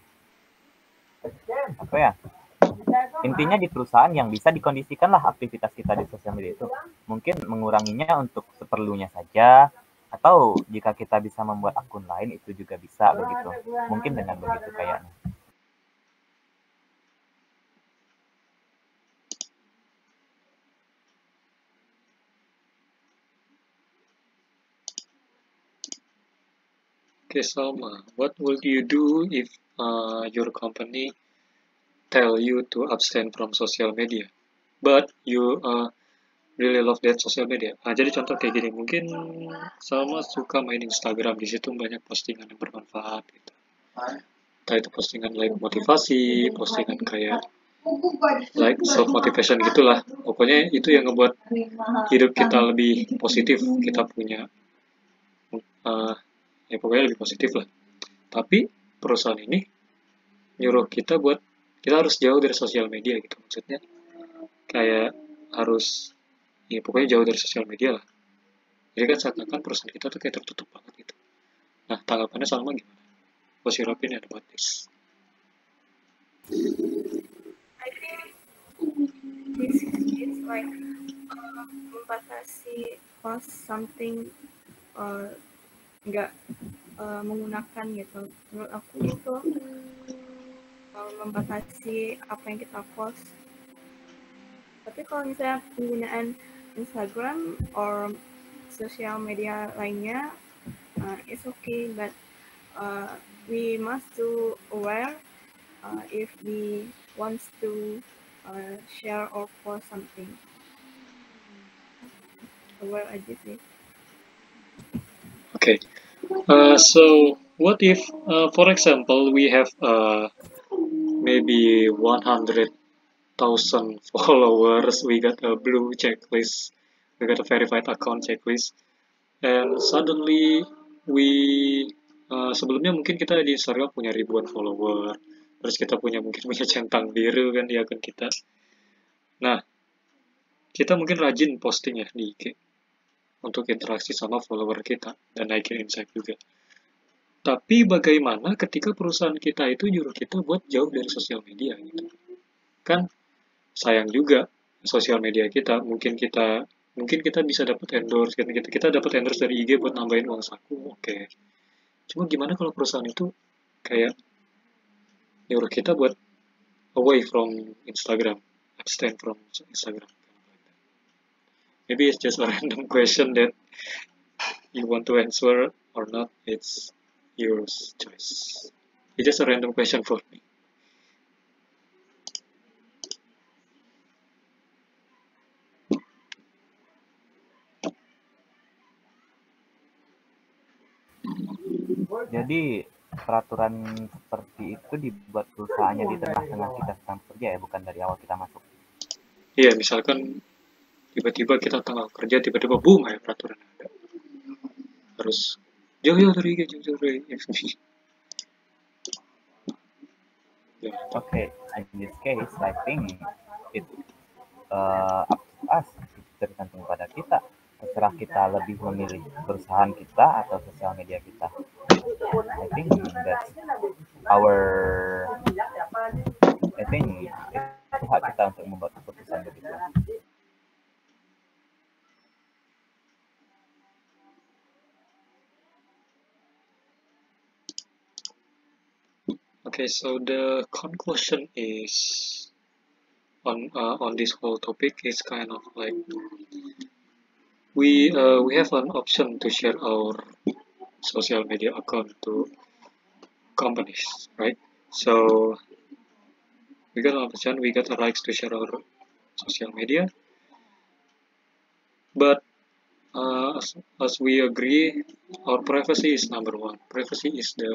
apa ya, intinya di perusahaan yang bisa dikondisikan lah aktivitas kita di sosial media itu, mungkin menguranginya untuk seperlunya saja, atau jika kita bisa membuat akun lain itu juga bisa begitu, mungkin dengan begitu kayaknya. Okay, Salma, what would you do if your company tell you to abstain from social media, but you really love that social media? Jadi contoh kayak gini, mungkin Salma suka main Instagram, di situ banyak postingan yang bermanfaat gitu. Entah itu postingan like motivasi, postingan kayak like self motivation gitulah. Pokoknya itu yang ngebuat hidup kita lebih positif, kita punya ya pokoknya lebih positif lah. Tapi perusahaan ini nyuruh kita buat kita harus jauh dari sosial media gitu, maksudnya kayak harus ya pokoknya jauh dari sosial media lah. Jadi kan seakan-akan perusahaan kita tuh kayak tertutup banget gitu. Nah, tanggapannya Salma gimana? What's your opinion about this? I think this is like membatasi post something nggak menggunakan gitu. Menurut aku itu membatasi apa yang kita post. Tapi kalau misalnya penggunaan Instagram or sosial media lainnya, it's okay, but we must to aware if we wants to share or post something. Aware aja sih. Okay. So what if, for example, we have maybe 100,000 followers, we got a blue checklist, we got a verified account checklist, and suddenly we sebelumnya mungkin kita di Instagram punya ribuan follower, terus kita mungkin punya centang biru kan di akun kita. Nah, kita mungkin rajin posting ya di IG untuk interaksi sama follower kita dan naikin insight juga. Tapi bagaimana ketika perusahaan kita itu nyuruh kita buat jauh dari sosial media gitu? Kan sayang juga sosial media kita, mungkin kita bisa dapat endorse, kita dapat endorse dari IG buat nambahin uang saku, oke. Cuma gimana kalau perusahaan itu kayak nyuruh kita buat away from Instagram, abstain from Instagram. Maybe it's just a random question that you want to answer or not, it's your choice. It's just a random question for me. Jadi peraturan seperti itu dibuat perusahaannya di tengah-tengah kita sedang kerja ya, bukan dari awal kita masuk. Iya, misalkan tiba-tiba kita tengah kerja, tiba-tiba boom ya peraturan ada. Harus jauh dari FB. Okay, in this case, I think it up to us, tergantung pada kita. Terserah kita lebih memilih perusahaan kita atau sosial media kita. I think that's itu hak kita untuk membuat keputusan begitu. Okay, so the conclusion is on this whole topic is kind of like we have an option to share our social media account to companies, right? So we got an option, we got the rights to share our social media, but as we agree, our privacy is number one. Privacy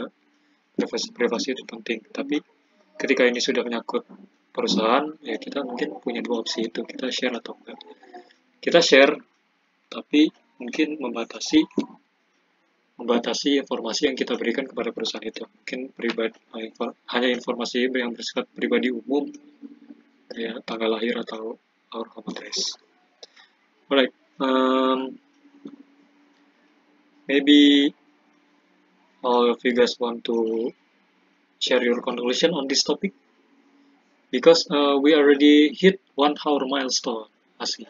itu penting. Tapi ketika ini sudah menyangkut perusahaan, ya kita mungkin punya dua opsi itu, kita share atau enggak. Kita share, tapi mungkin membatasi membatasi informasi yang kita berikan kepada perusahaan itu. Mungkin hanya informasi yang bersifat pribadi umum, kayak tanggal lahir atau our home address. Alright, maybe all of you guys want to share your conclusion on this topic, because we already hit 1 hour milestone. Asli.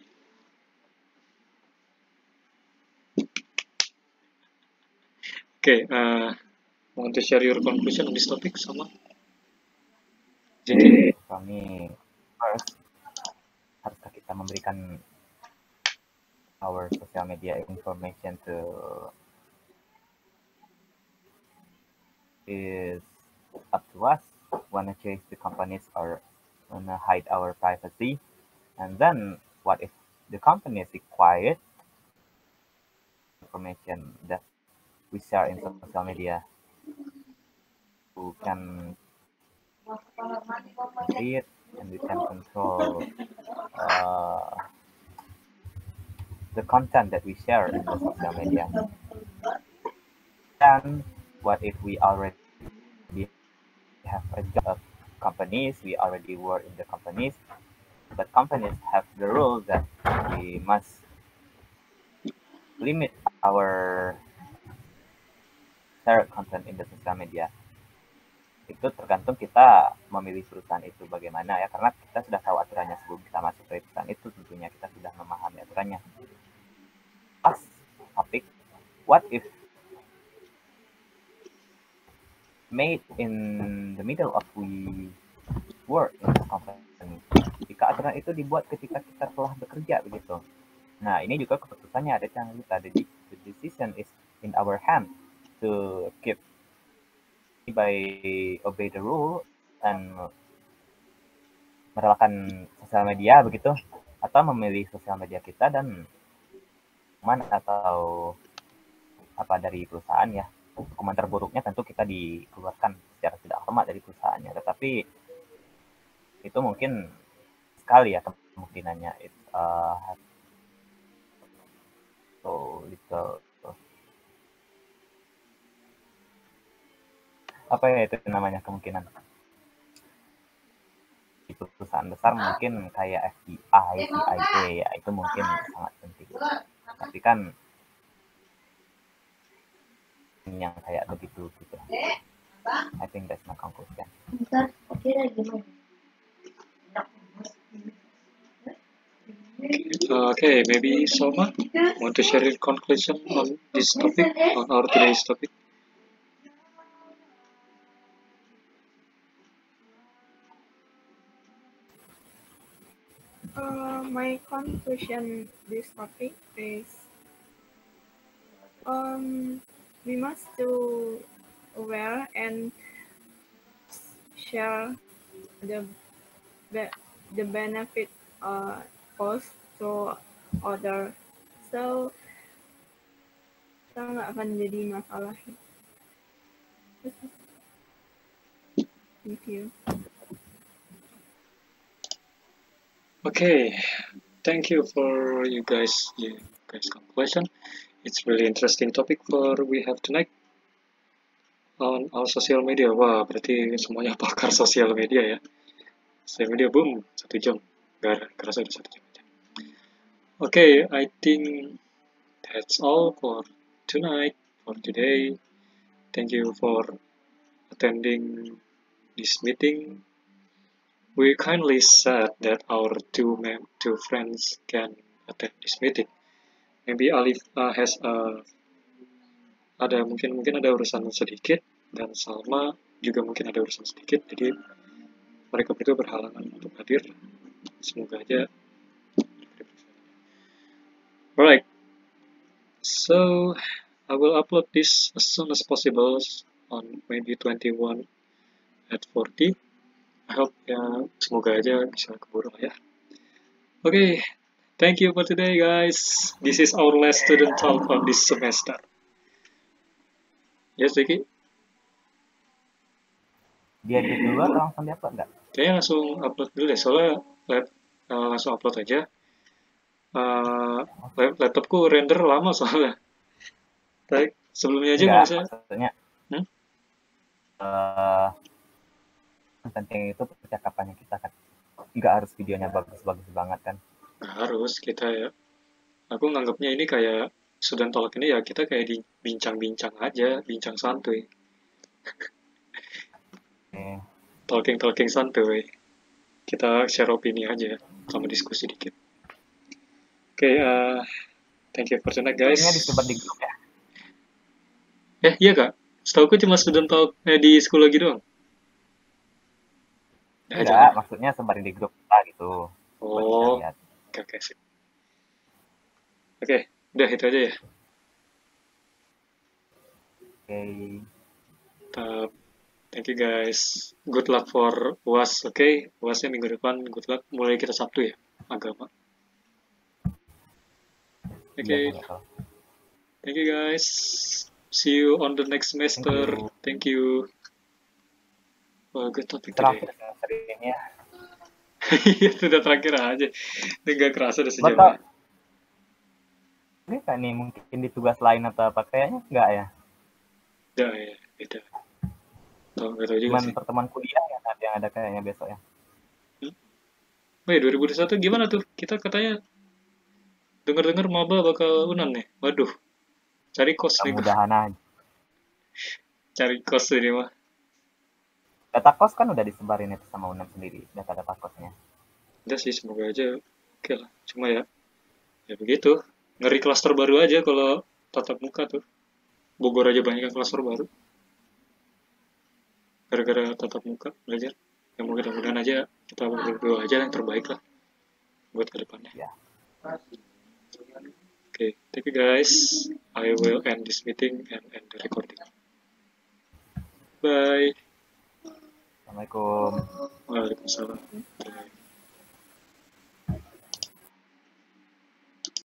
Okay, want to share your conclusion on this topic sama? Jadi kami first haruskah kita memberikan our social media information to is up to us. Wanna change the companies or wanna hide our privacy, and then what if the companies required information that we share in social media? Who can read and we can control the content that we share in the social media. And what if we already have a job companies, we already work in the companies, but companies have the rule that we must limit our share content in the social media. Itu tergantung kita memilih perusahaan itu bagaimana ya, karena kita sudah tahu aturannya sebelum kita masuk ke perusahaan itu, tentunya kita sudah memahami aturannya. Last topic, what if made in the middle of we work in the company, jika aturan itu dibuat ketika kita telah bekerja begitu. Nah, ini juga keputusannya ada, jangan lupa, the decision is in our hand to keep by obey the rule and merelakan sosial media begitu, atau memilih sosial media kita dan hukuman atau apa dari perusahaan ya. Hukuman terburuknya tentu kita dikeluarkan secara tidak hormat dari perusahaannya, tetapi itu mungkin sekali ya kemungkinannya. So little apa ya itu namanya, kemungkinan di perusahaan besar mungkin kayak FBI, CIA ya, itu mungkin sangat penting. Tapi kan yang kayak begitu gitu. I think that's my conclusion. Okay, maybe Soma want to share your conclusion on this topic, on our today's topic? My conclusion this topic is we must do aware and share the benefit cost to other, so kita nggak akan jadi masalah. Thank you. Okay, thank you for you guys conclusion. It's really interesting topic for we have tonight on our social media. Wah, berarti semuanya pakar sosial media ya. Sosial media boom, 1 jam. Gak kerasa udah 1 jam aja. Okay, I think that's all for tonight, for today. Thank you for attending this meeting. We kindly said that our two friends can attend this meeting. Maybe Alif has mungkin ada urusan sedikit, dan Salma juga mungkin ada urusan sedikit, jadi mereka berdua berhalangan untuk hadir. Semoga aja. Alright, so I will upload this as soon as possible on maybe 21 at 40. I hope ya, semoga aja bisa keburu lah ya. Okay, thank you for today guys. This is our last student talk of this semester. Yes, Ricky? Dia di dulu atau langsung di-upload nggak? Kayaknya langsung upload dulu deh, soalnya langsung upload aja. Laptopku render lama soalnya. Sebelumnya aja Enggak, nggak usah. maksudnya Hmm? eh penting itu percakapannya kita kan. Nggak harus videonya bagus-bagus banget kan. Nggak harus kita ya. Aku nganggapnya ini kayak student talk ini ya kita kayak di bincang-bincang aja, bincang santuy, Oke. talking santuy. Kita share opini aja, sama diskusi dikit. Oke, thank you for tonight guys. Linknya disebar di grup ya. Iya kak, setauku cuma student talk di sekolah gitu doang. Nah, Enggak, jangan. maksudnya sebarin di grup kita gitu. Buat kita Oh, lihat. oke, sip. Oke, udah itu aja ya. Oke. Thank you guys. Good luck for UAS, oke? UASnya minggu depan, good luck. Mulai kita Sabtu ya, agama. Oke, Iya, boleh kalau. thank you guys. See you on the next semester. Thank you. Thank you. Wah, good topic Terakhir today. semester ini ya. Iya, sudah terakhir aja. Ini gak kerasa udah sejam. Bakal ini kan nih mungkin di tugas lain atau apa kayaknya enggak ya. Udah ya, beda. Gak tau juga Cuman sih. pertemuan kuliah yang ada kayaknya besok ya. Oh ya, 2021 gimana tuh? Kita katanya dengar-dengar maba bakal unan nih. Waduh, cari kos nih gua. Mudah-mudahan aja. Cari kos ini mah. Data kos kan udah disebarin itu sama UNAM sendiri, data kosnya. Udah sih, semoga aja oke lah. Cuma ya begitu. Ngeri klaster baru aja kalau tatap muka tuh. Bogor aja banyak yang klaster baru. Gara-gara tatap muka belajar. Ya mudah-mudahan aja kita berdoa aja yang terbaik lah buat ke depannya. Ya. Okay, thank you guys. I will end this meeting and end the recording. Bye. Assalamualaikum. Waalaikumsalam.